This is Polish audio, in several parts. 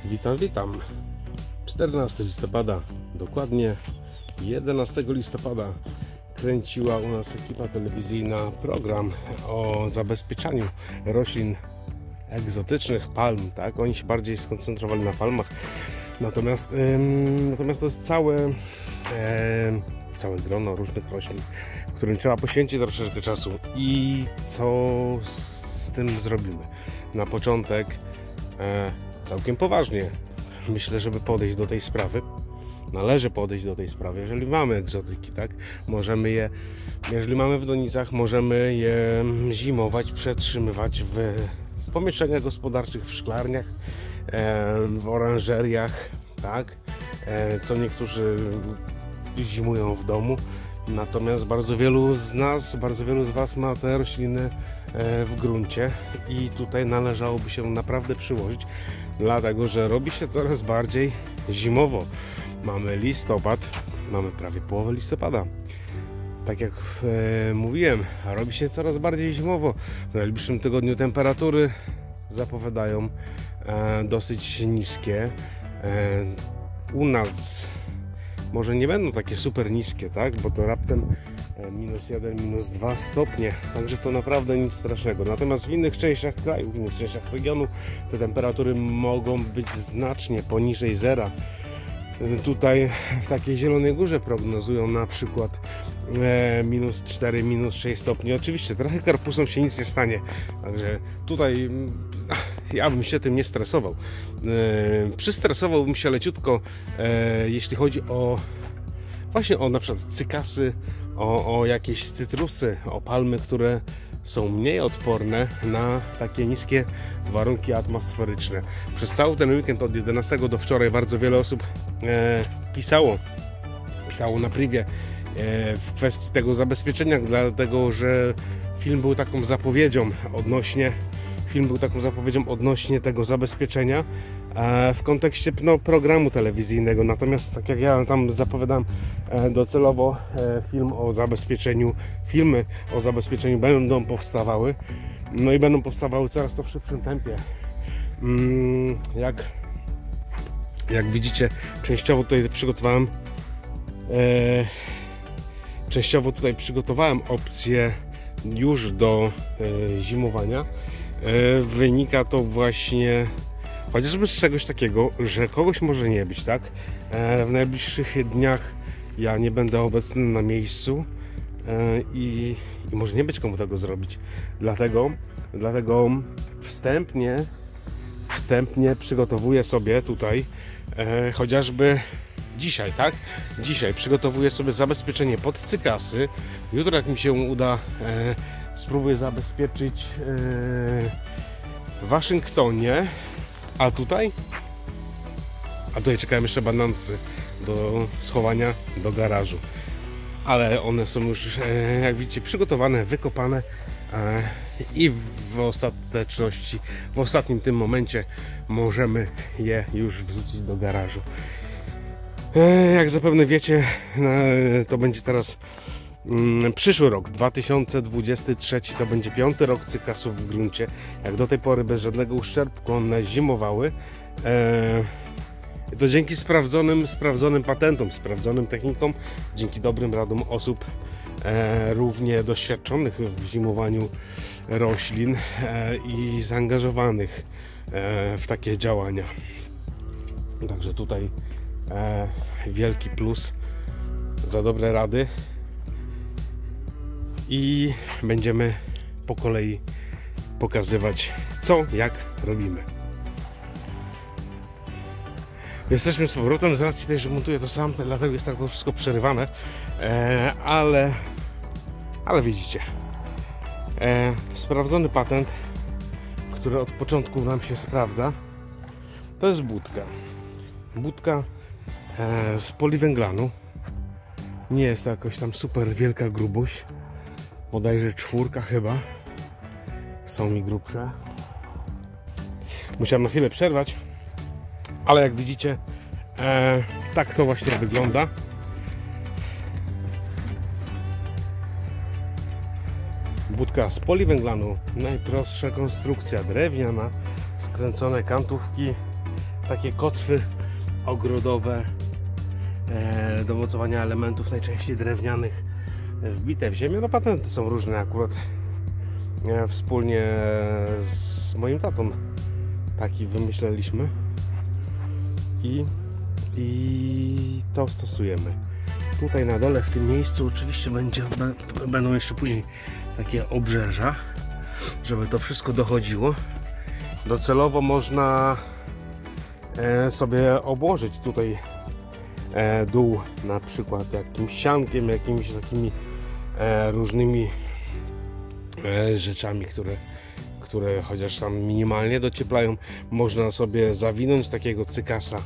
Witam. 14 listopada, dokładnie 11 listopada kręciła u nas ekipa telewizyjna program o zabezpieczaniu roślin egzotycznych, palm, tak? Oni się bardziej skoncentrowali na palmach, natomiast to jest całe grono różnych roślin, którym trzeba poświęcić troszeczkę czasu. I co z tym zrobimy? Na początek całkiem poważnie myślę, żeby podejść do tej sprawy. Należy podejść do tej sprawy, jeżeli mamy egzotyki, tak? Możemy je, jeżeli mamy w donicach, możemy je zimować, przetrzymywać w pomieszczeniach gospodarczych, w szklarniach, w oranżeriach, tak? Co niektórzy zimują w domu. Natomiast bardzo wielu z Was ma te rośliny w gruncie i tutaj należałoby się naprawdę przyłożyć, dlatego że robi się coraz bardziej zimowo. Mamy listopad, mamy prawie połowę listopada. Tak jak mówiłem, robi się coraz bardziej zimowo. W najbliższym tygodniu temperatury zapowiadają dosyć niskie. U nas może nie będą takie super niskie, tak? Bo to raptem -1, -2 stopnie, także to naprawdę nic strasznego. Natomiast w innych częściach kraju, w innych częściach regionu te temperatury mogą być znacznie poniżej zera. Tutaj w takiej Zielonej Górze prognozują na przykład -4, -6 stopni. Oczywiście trochę karpusom się nic nie stanie, także tutaj ja bym się tym nie stresował. Przystresowałbym się leciutko, jeśli chodzi o właśnie o na przykład cykasy, o jakieś cytrusy, o palmy, które są mniej odporne na takie niskie warunki atmosferyczne. Przez cały ten weekend od 11 do wczoraj bardzo wiele osób pisało na privie w kwestii tego zabezpieczenia, dlatego że film był taką zapowiedzią odnośnie tego zabezpieczenia w kontekście programu telewizyjnego. Natomiast tak jak ja tam zapowiadam docelowo, filmy o zabezpieczeniu będą powstawały, no i będą powstawały coraz to w szybszym tempie. Jak widzicie, częściowo tutaj przygotowałem opcję już do zimowania. Wynika to właśnie chociażby z czegoś takiego, że kogoś może nie być, tak? W najbliższych dniach ja nie będę obecny na miejscu i może nie być komu tego zrobić. Dlatego wstępnie przygotowuję sobie tutaj chociażby dzisiaj, tak? Dzisiaj przygotowuję sobie zabezpieczenie pod cykasy. Jutro, jak mi się uda, spróbuję zabezpieczyć w Waszyngtonie. A tutaj czekają jeszcze banancy do schowania do garażu. Ale one są już, jak widzicie, przygotowane, wykopane i w ostatnim tym momencie możemy je już wrzucić do garażu. Jak zapewne wiecie, to będzie teraz przyszły rok, 2023, to będzie 5. rok cykasów w gruncie. Jak do tej pory bez żadnego uszczerbku one zimowały. To dzięki sprawdzonym patentom, sprawdzonym technikom, dzięki dobrym radom osób równie doświadczonych w zimowaniu roślin i zaangażowanych w takie działania. Także tutaj wielki plus za dobre rady i będziemy po kolei pokazywać, co, jak robimy. Jesteśmy z powrotem, z racji tej, że montuję to sam, dlatego jest tak to wszystko przerywane, ale widzicie, sprawdzony patent, który od początku nam się sprawdza, to jest budka z poliwęglanu. Nie jest to jakoś tam super wielka grubość, bodajże 4 chyba, są mi grubsze. Musiałem na chwilę przerwać, ale jak widzicie, tak to właśnie wygląda. Budka z poliwęglanu, najprostsza konstrukcja drewniana, skręcone kantówki takie kotwy ogrodowe do mocowania elementów, najczęściej drewnianych, wbite w ziemię. No patenty są różne, akurat wspólnie z moim tatą taki wymyśleliśmy i to stosujemy. Tutaj na dole w tym miejscu oczywiście będą jeszcze później takie obrzeża, żeby to wszystko dochodziło. Docelowo można sobie obłożyć tutaj dół na przykład jakimś siankiem, jakimiś takimi różnymi rzeczami, które chociaż tam minimalnie docieplają. Można sobie zawinąć takiego cykasa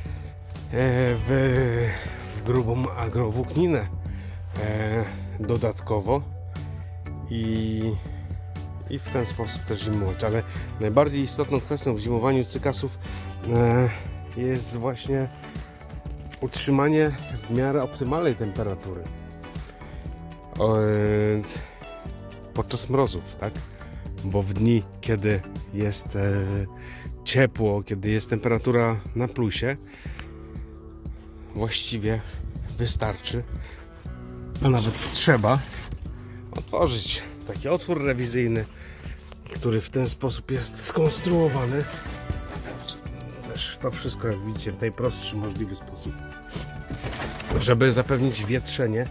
w grubą agrowłókninę dodatkowo i w ten sposób też zimować. Ale najbardziej istotną kwestią w zimowaniu cykasów jest właśnie utrzymanie w miarę optymalnej temperatury podczas mrozów, tak? Bo w dni, kiedy jest ciepło, kiedy jest temperatura na plusie, właściwie wystarczy, a nawet trzeba otworzyć taki otwór rewizyjny, który w ten sposób jest skonstruowany. Też to wszystko, jak widzicie, w najprostszy możliwy sposób, żeby zapewnić wietrzenie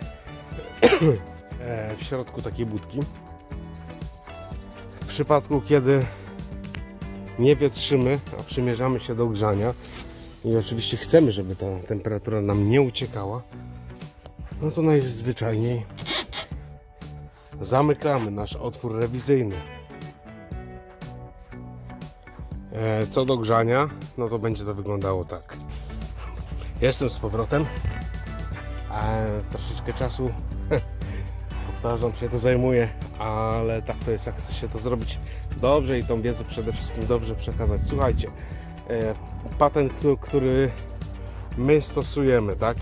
w środku takiej budki. W przypadku, kiedy nie wietrzymy, a przymierzamy się do grzania i oczywiście chcemy, żeby ta temperatura nam nie uciekała, no to najzwyczajniej zamykamy nasz otwór rewizyjny. Co do grzania, no to będzie to wyglądało tak. Jestem z powrotem. Troszeczkę czasu, powtarzam się, to zajmuje, ale tak to jest, jak chce się to zrobić dobrze i tą wiedzę przede wszystkim dobrze przekazać. Słuchajcie, patent, który my stosujemy, tak,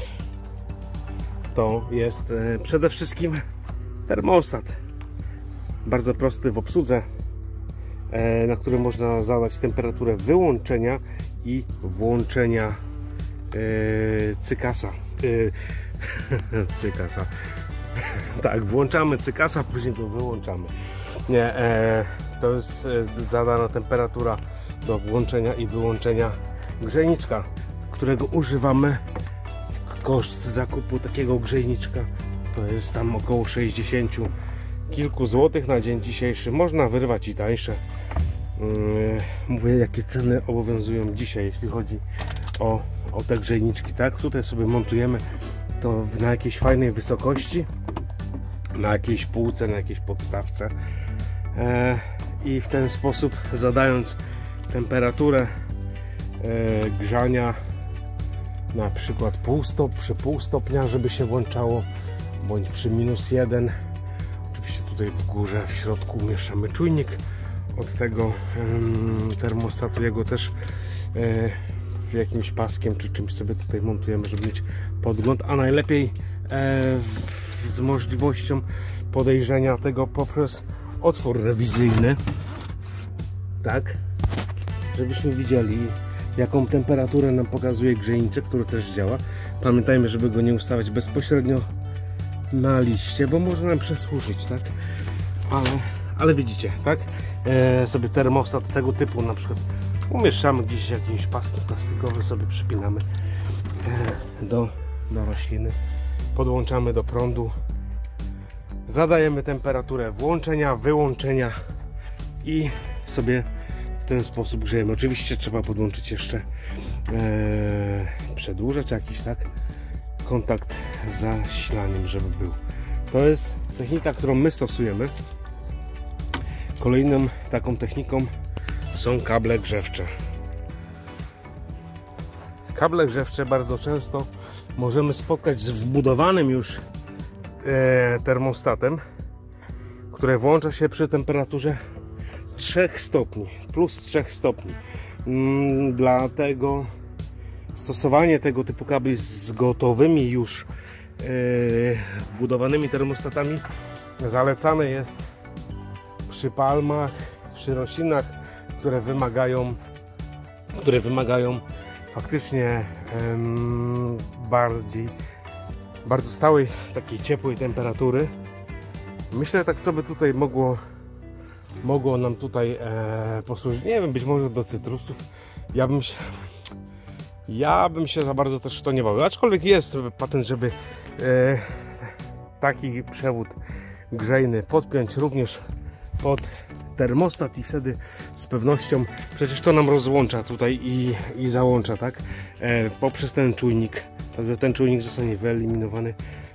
to jest przede wszystkim termostat. Bardzo prosty w obsłudze, na którym można zadać temperaturę wyłączenia i włączenia cykasa. Cykasa. Tak, włączamy cykasa, później go wyłączamy. Nie, to jest zadana temperatura do włączenia i wyłączenia grzejniczka, którego używamy. Koszt zakupu takiego grzejniczka to jest tam około 60 kilku złotych na dzień dzisiejszy. Można wyrwać i tańsze. Mówię, jakie ceny obowiązują dzisiaj, jeśli chodzi o te grzejniczki, tak? Tutaj sobie montujemy to na jakiejś fajnej wysokości, na jakiejś półce, na jakiejś podstawce i w ten sposób, zadając temperaturę grzania na przykład przy pół stopnia, żeby się włączało, bądź przy -1. Oczywiście tutaj w górze, w środku umieszczamy czujnik od tego termostatu, jego też w jakimś paskiem czy czymś sobie tutaj montujemy, żeby mieć podgląd, a najlepiej z możliwością podejrzenia tego poprzez otwór rewizyjny, tak, żebyśmy widzieli, jaką temperaturę nam pokazuje grzejniczek, który też działa. Pamiętajmy, żeby go nie ustawiać bezpośrednio na liście, bo może nam przesłużyć, tak, ale widzicie, tak, sobie termostat tego typu na przykład umieszczamy gdzieś jakimś paskiem plastikowym, sobie przypinamy do rośliny, podłączamy do prądu, zadajemy temperaturę włączenia, wyłączenia i sobie w ten sposób grzejemy. Oczywiście trzeba podłączyć jeszcze przedłużacz jakiś, tak, kontakt z zasilaniem, żeby był. To jest technika, którą my stosujemy. Kolejną taką techniką są kable grzewcze. Kable grzewcze bardzo często możemy spotkać z wbudowanym już termostatem, które włącza się przy temperaturze 3 stopni, plus 3 stopni. Dlatego stosowanie tego typu kabli z gotowymi już wbudowanymi termostatami zalecane jest przy palmach, przy roślinach, które wymagają które wymagają faktycznie bardzo stałej, takiej ciepłej temperatury. Myślę, tak co by tutaj mogło nam tutaj posłużyć, nie wiem, być może do cytrusów. Ja bym się za bardzo też w to nie bawił, aczkolwiek jest patent, żeby taki przewód grzejny podpiąć również pod termostat i wtedy z pewnością, przecież to nam rozłącza tutaj i załącza, tak, poprzez ten czujnik, także ten czujnik zostanie wyeliminowany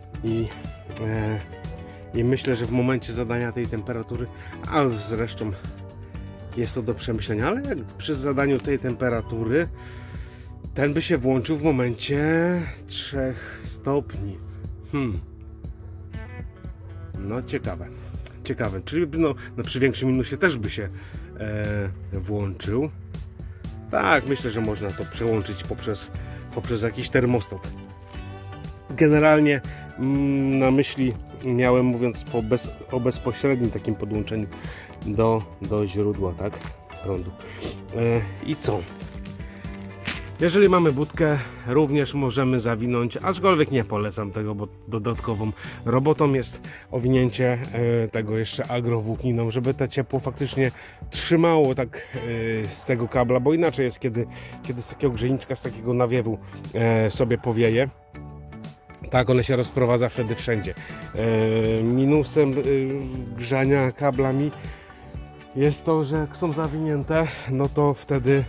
i myślę, że w momencie zadania tej temperatury, ale zresztą jest to do przemyślenia, ale jak przy zadaniu tej temperatury ten by się włączył w momencie 3 stopni. No ciekawe, czyli no przy większym minusie też by się włączył. Tak, myślę, że można to przełączyć poprzez jakiś termostat. Generalnie na myśli miałem, mówiąc o bezpośrednim takim podłączeniu do źródła, tak, prądu. I co? Jeżeli mamy budkę, również możemy zawinąć, aczkolwiek nie polecam tego, bo dodatkową robotą jest owinięcie tego jeszcze agrowłókniną, żeby to ciepło faktycznie trzymało tak z tego kabla, bo inaczej jest, kiedy z takiego grzejniczka, z takiego nawiewu sobie powieje. Tak, one się rozprowadza wtedy wszędzie. Minusem grzania kablami jest to, że jak są zawinięte, no to wtedy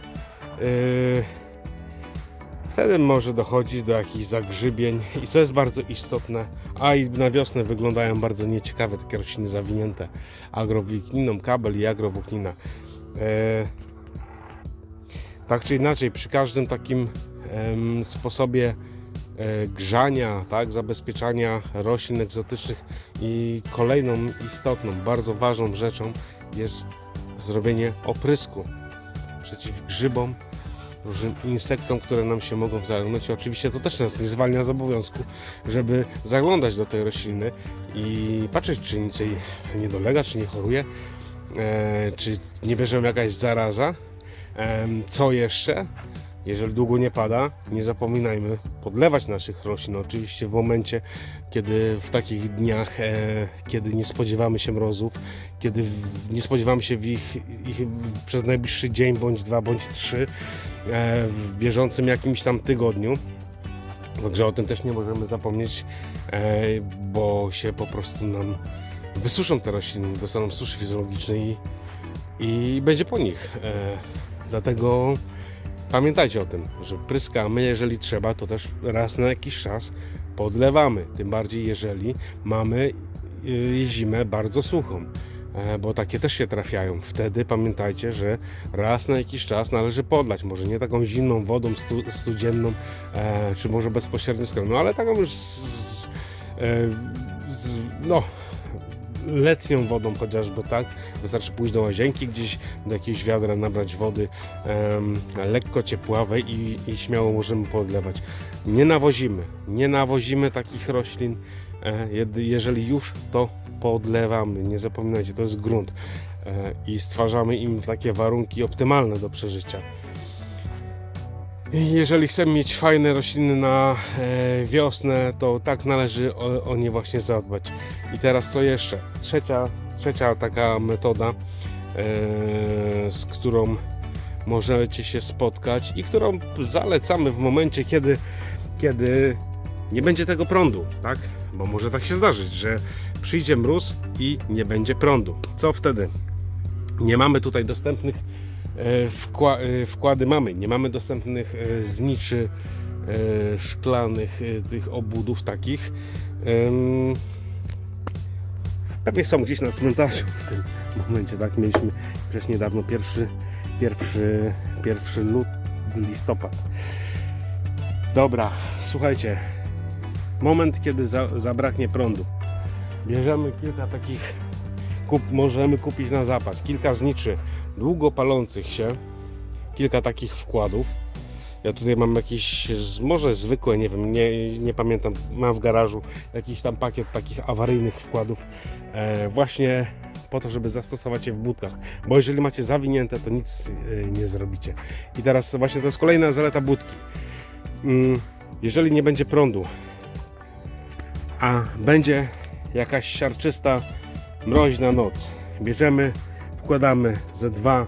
może dochodzić do jakichś zagrzybień i co jest bardzo istotne, a i na wiosnę wyglądają bardzo nieciekawe takie rośliny zawinięte agrowłókniną, kabel i agrowłóknina. Tak czy inaczej, przy każdym takim sposobie grzania, tak, zabezpieczania roślin egzotycznych i kolejną istotną, bardzo ważną rzeczą jest zrobienie oprysku przeciw grzybom, różnym insektom, które nam się mogą zaglądać. Oczywiście to też nas nie zwalnia z obowiązku, żeby zaglądać do tej rośliny i patrzeć, czy nic jej nie dolega, czy nie choruje, czy nie bierze jakaś zaraza. Co jeszcze? Jeżeli długo nie pada, nie zapominajmy podlewać naszych roślin. Oczywiście w momencie, kiedy w takich dniach, kiedy nie spodziewamy się mrozów, kiedy nie spodziewamy się ich przez najbliższy dzień, bądź 2, bądź 3, w bieżącym jakimś tam tygodniu. Także o tym też nie możemy zapomnieć, bo się po prostu nam wysuszą te rośliny, dostaną suszy fizjologicznej i będzie po nich. Dlatego pamiętajcie o tym, że pryskamy, jeżeli trzeba, to też raz na jakiś czas podlewamy. Tym bardziej, jeżeli mamy zimę bardzo suchą, bo takie też się trafiają. Wtedy pamiętajcie, że raz na jakiś czas należy podlać. Może nie taką zimną wodą studzienną, czy może bezpośrednio z kranu, ale taką już letnią wodą chociażby, tak? Wystarczy pójść do łazienki gdzieś, do jakiegoś wiadra, nabrać wody lekko ciepławej i śmiało możemy podlewać. Nie nawozimy takich roślin. Jeżeli już, to podlewamy. Nie zapominajcie, to jest grunt i stwarzamy im takie warunki optymalne do przeżycia. Jeżeli chcemy mieć fajne rośliny na wiosnę, to tak należy o nie właśnie zadbać. I teraz co jeszcze? Trzecia taka metoda, z którą możecie się spotkać i którą zalecamy w momencie, kiedy nie będzie tego prądu, tak? Bo może tak się zdarzyć, że przyjdzie mróz i nie będzie prądu. Co wtedy? Nie mamy tutaj dostępnych wkłady nie mamy dostępnych zniczy szklanych, tych obudów takich. Pewnie są gdzieś na cmentarzu w tym momencie, tak? Mieliśmy przecież niedawno pierwszy listopad. Dobra, słuchajcie, moment, kiedy zabraknie prądu. Bierzemy kilka takich, możemy kupić na zapas, kilka zniczy długo palących się, kilka takich wkładów. Ja tutaj mam jakieś, może zwykłe, nie wiem, nie pamiętam, mam w garażu jakiś tam pakiet takich awaryjnych wkładów. Właśnie po to, żeby zastosować je w budkach, bo jeżeli macie zawinięte, to nic nie zrobicie. I teraz właśnie to jest kolejna zaleta budki. Jeżeli nie będzie prądu, a będzie jakaś siarczysta, mroźna noc, bierzemy, wkładamy ze 2-3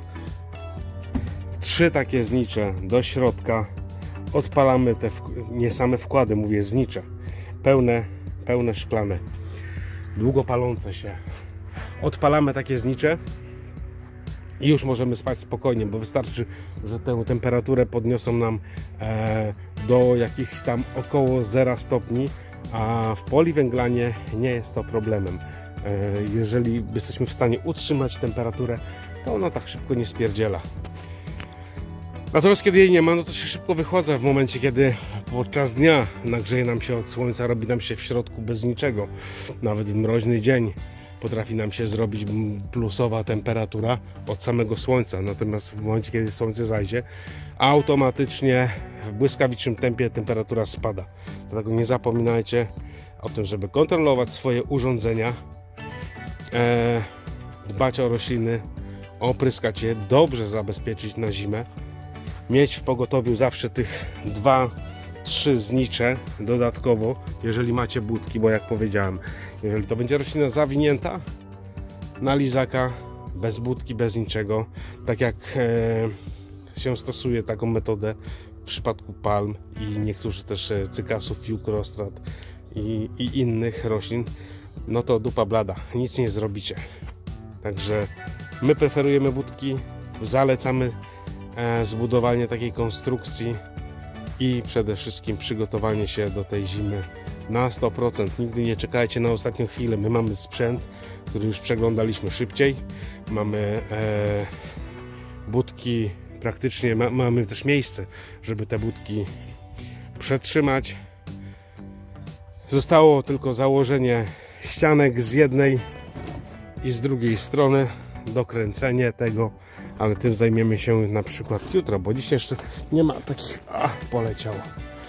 takie znicze do środka, odpalamy te, nie same wkłady, mówię znicze, pełne szklane, długo palące się. Odpalamy takie znicze i już możemy spać spokojnie, bo wystarczy, że tę temperaturę podniosą nam do jakichś tam około 0 stopni, a w poliwęglanie nie jest to problemem. Jeżeli jesteśmy w stanie utrzymać temperaturę, to ona tak szybko nie spierdziela. Natomiast kiedy jej nie ma, no to się szybko wychładza w momencie, kiedy podczas dnia nagrzeje nam się od słońca, robi nam się w środku bez niczego. Nawet w mroźny dzień potrafi nam się zrobić plusowa temperatura od samego słońca. Natomiast w momencie, kiedy słońce zajdzie, automatycznie w błyskawicznym tempie temperatura spada. Dlatego nie zapominajcie o tym, żeby kontrolować swoje urządzenia, dbać o rośliny, opryskać je, dobrze zabezpieczyć na zimę. Mieć w pogotowiu zawsze tych 2-3 znicze dodatkowo, jeżeli macie budki, bo jak powiedziałem, jeżeli to będzie roślina zawinięta na lizaka, bez budki, bez niczego, tak jak się stosuje taką metodę w przypadku palm i niektórzy też cykasów, fiukrostrat i innych roślin, no to dupa blada, nic nie zrobicie. Także my preferujemy budki, zalecamy zbudowanie takiej konstrukcji i przede wszystkim przygotowanie się do tej zimy na 100%. Nigdy nie czekajcie na ostatnią chwilę. My mamy sprzęt, który już przeglądaliśmy szybciej. Mamy budki praktycznie, mamy też miejsce, żeby te budki przetrzymać. Zostało tylko założenie ścianek z jednej i z drugiej strony, dokręcenie tego, ale tym zajmiemy się na przykład jutro, bo dzisiaj jeszcze nie ma takich... poleciało.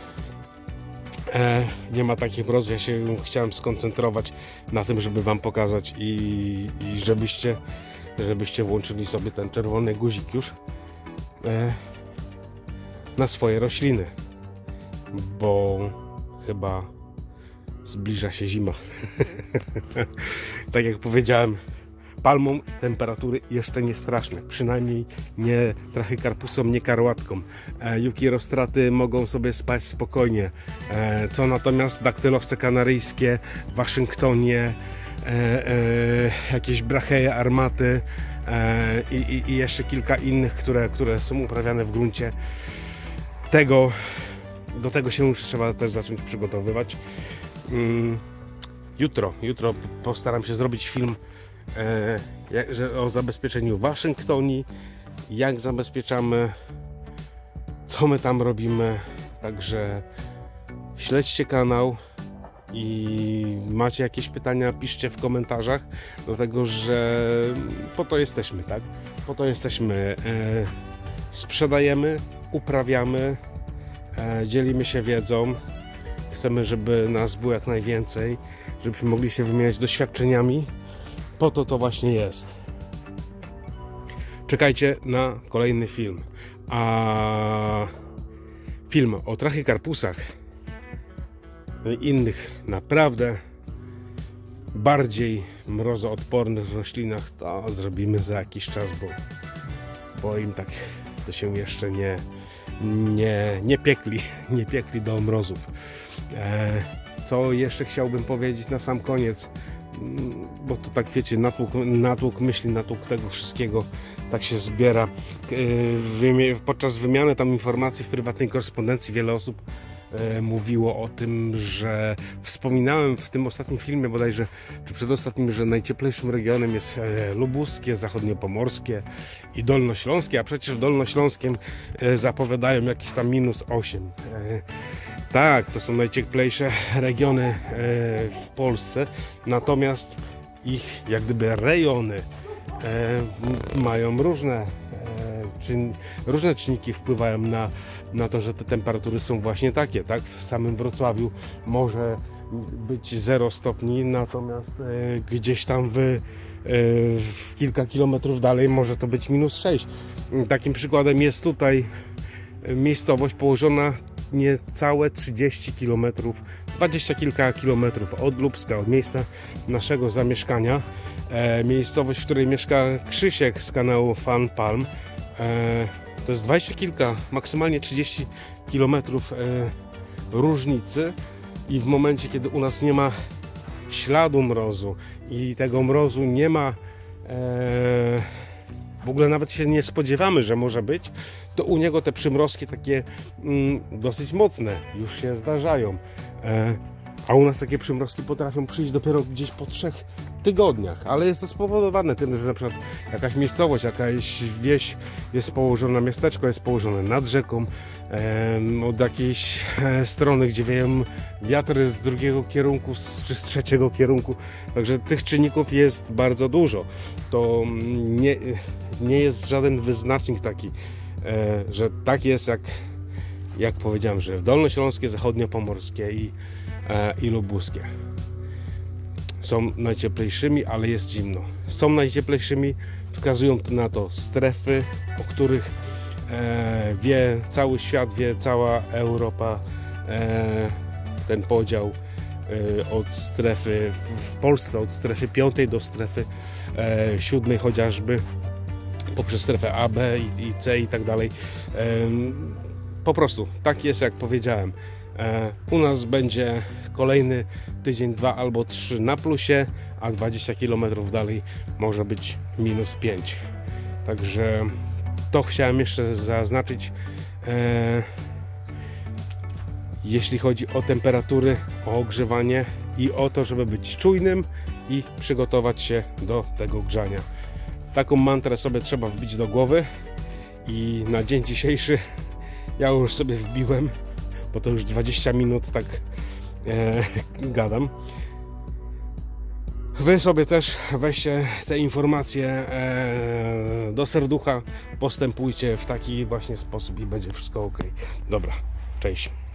Nie ma takich mrozów. Ja się chciałem skoncentrować na tym, żeby wam pokazać i żebyście włączyli sobie ten czerwony guzik już na swoje rośliny, bo chyba zbliża się zima. Tak jak powiedziałem, palmom temperatury jeszcze nie straszne, przynajmniej nie trachycarpusom, nie karłatkom. Jukirostraty mogą sobie spać spokojnie, co natomiast daktylowce kanaryjskie w Waszyngtonie, jakieś bracheje, armaty i jeszcze kilka innych, które są uprawiane w gruncie, do tego się już trzeba też zacząć przygotowywać. Jutro postaram się zrobić film o zabezpieczeniu Waszyngtonii, jak zabezpieczamy, co my tam robimy. Także śledźcie kanał i macie jakieś pytania, piszcie w komentarzach, dlatego że po to jesteśmy, tak? Po to jesteśmy. Sprzedajemy, uprawiamy, dzielimy się wiedzą. Chcemy, żeby nas było jak najwięcej, żebyśmy mogli się wymieniać doświadczeniami. Po to właśnie jest. Czekajcie na kolejny film. A film o trachycarpusach i innych naprawdę bardziej mrozoodpornych roślinach to zrobimy za jakiś czas, bo im tak to się jeszcze nie piekli do mrozów. Co jeszcze chciałbym powiedzieć na sam koniec, bo to tak wiecie, natłok myśli, natłok tego wszystkiego tak się zbiera. Podczas wymiany tam informacji w prywatnej korespondencji wiele osób mówiło o tym, że wspominałem w tym ostatnim filmie bodajże, czy przedostatnim, że najcieplejszym regionem jest lubuskie, zachodniopomorskie i dolnośląskie, a przecież w dolnośląskim zapowiadają jakieś tam -8. Tak, to są najcieplejsze regiony w Polsce, natomiast ich jak gdyby rejony mają różne czynniki wpływają na to, że te temperatury są właśnie takie, tak? W samym Wrocławiu może być 0 stopni, natomiast gdzieś tam kilka kilometrów dalej może to być -6. Takim przykładem jest tutaj miejscowość położona niecałe 30 km, 20 kilka kilometrów od Lubska, od miejsca naszego zamieszkania. Miejscowość, w której mieszka Krzysiek z kanału Fan Palm. To jest 20 kilka, maksymalnie 30 km różnicy i w momencie, kiedy u nas nie ma śladu mrozu i tego mrozu nie ma, w ogóle nawet się nie spodziewamy, że może być, to u niego te przymrozki takie dosyć mocne już się zdarzają. A u nas takie przymrozki potrafią przyjść dopiero gdzieś po 3 tygodniach, ale jest to spowodowane tym, że na przykład jakaś miejscowość, jakaś wieś jest położona, miasteczko jest położone nad rzeką, od jakiejś strony, gdzie wieją wiatry z drugiego kierunku czy z trzeciego kierunku, także tych czynników jest bardzo dużo. To nie jest żaden wyznacznik taki, że tak jest jak powiedziałem, że w dolnośląskie, zachodniopomorskie i lubuskie są najcieplejszymi, ale jest zimno. Są najcieplejszymi, wskazują na to strefy, o których wie cały świat, wie cała Europa, ten podział od strefy w Polsce, od strefy 5 do strefy 7 chociażby, poprzez strefę A, B i C i tak dalej. Po prostu tak jest, jak powiedziałem. U nas będzie kolejny tydzień, 2 albo 3 na plusie, a 20 km dalej może być -5. Także to chciałem jeszcze zaznaczyć, jeśli chodzi o temperatury, o ogrzewanie i o to, żeby być czujnym i przygotować się do tego grzania. Taką mantrę sobie trzeba wbić do głowy i na dzień dzisiejszy ja już sobie wbiłem, bo to już 20 minut tak gadam. Wy sobie też weźcie te informacje do serducha, postępujcie w taki właśnie sposób i będzie wszystko ok. Dobra, cześć.